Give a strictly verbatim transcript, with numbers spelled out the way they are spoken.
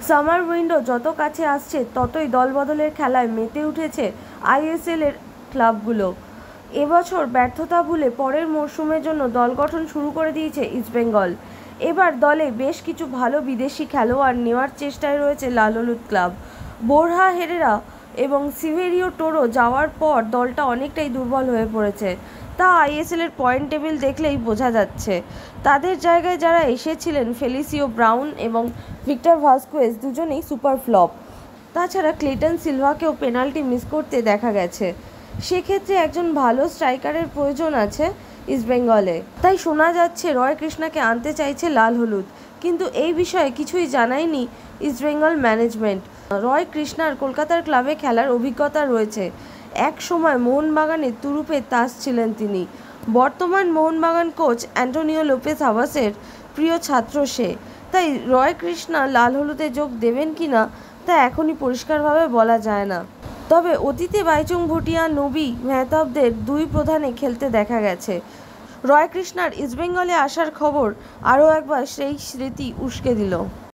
Summer window যত কাছে আসছে ততই দলবদলের খেলায় মেতে উঠেছে আইএসএল এর ক্লাবগুলো। এবছর ব্যর্থতা ভুলে পরের মরশুমের জন্য দল গঠন শুরু করে দিয়েছে ইস্টবেঙ্গল। এবার দলে বেশ কিছু ভালো বিদেশি খেলোয়াড় নেওয়ার চেষ্টায় রয়েছে লাল হলুদ ক্লাব। বোরহা হেরেরা এবং সিভেরিও টোরো যাওয়ার পর দলটা অনেকটাই দুর্বল হয়ে পড়েছে, তা আইএসএল এর পয়েন্ট টেবিল দেখলেই বোঝা যাচ্ছে। তাদের জায়গায় যারা এসেছিলেন ফেলিসিও ব্রাউন এবং ভিক্টর ভাস্কুয়েজ দুজনেই সুপার ফ্লপ। তাছাড়া ক্লেটন সিলভাকেও পেনাল্টি মিস করতে দেখা গেছে। সেক্ষেত্রে একজন ভালো স্ট্রাইকারের প্রয়োজন আছে ইস্টবেঙ্গলে। তাই শোনা যাচ্ছে রয় কৃষ্ণাকে আনতে চাইছে লাল হলুদ, কিন্তু এই বিষয়ে কিছুই জানায়নি ইস্টবেঙ্গল ম্যানেজমেন্ট। রয় কৃষ্ণার কলকাতার ক্লাবে খেলার অভিজ্ঞতা রয়েছে। এক সময় মোহনবাগানের তুরুপের তাস ছিলেন তিনি। বর্তমান মোহনবাগান কোচ অ্যান্টোনিও লোপেস হাভাসের প্রিয় ছাত্র সে। তাই রয় কৃষ্ণা লাল হলুদে যোগ দেবেন কিনা তা এখনই পরিষ্কারভাবে বলা যায় না। তবে অতীতে বাইচুং ভুটিয়া, নবী মেহতাবদের দুই প্রধানে খেলতে দেখা গেছে। রয় কৃষ্ণার ইস্টবেঙ্গলে আসার খবর আরও একবার সেই স্মৃতি উস্কে দিল।